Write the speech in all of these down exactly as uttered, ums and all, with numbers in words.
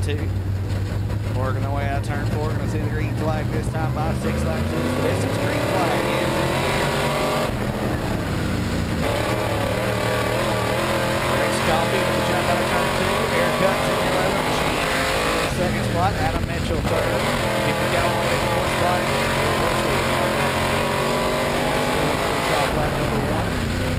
two. Working their way out of turn four. Going to see the green flag this time by six laps into the distance. Green flag is in the air. Rex Coffey with the jump out of turn two. Air cuts in the leather machine. Second spot, Adam Mitchell third. Keep it going on the fourth spot. Top lap number one.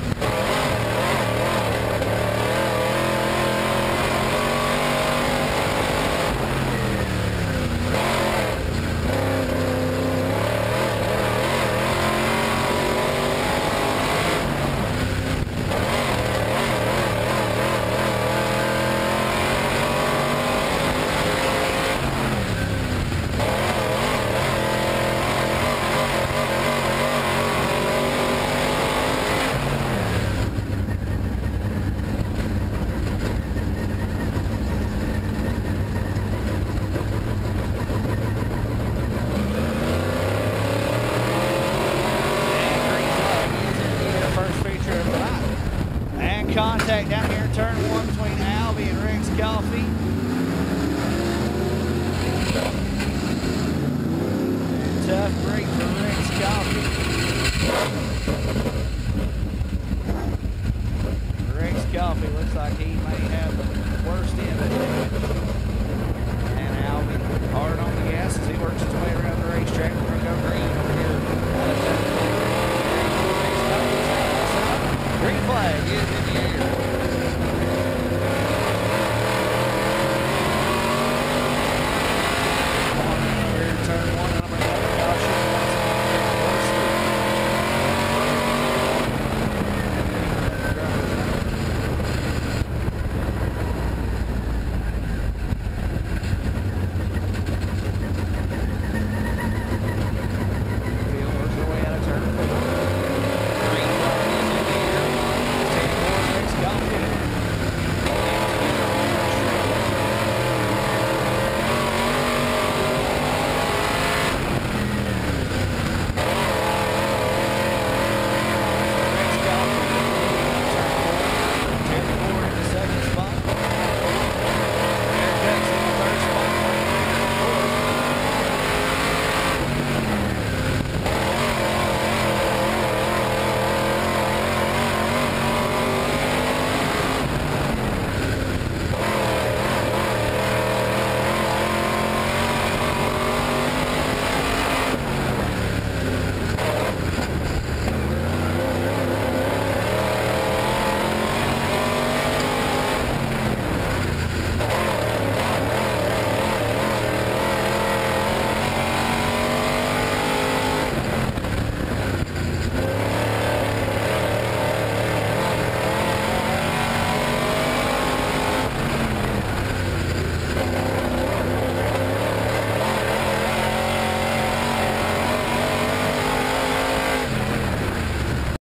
Contact down here in turn one between Albie and Rex Coffey. Tough break for Rex Coffey. Rex Coffey looks like he may have the worst end of it. And Albie hard on the gas as he works his way around the racetrack. We're going to go green over here. Green flag is in the air. Turn one, and I'm going to have a caution. Works their way out of turn four. Green flag is in the air. Take four, Rex Coffey. We'll be right back.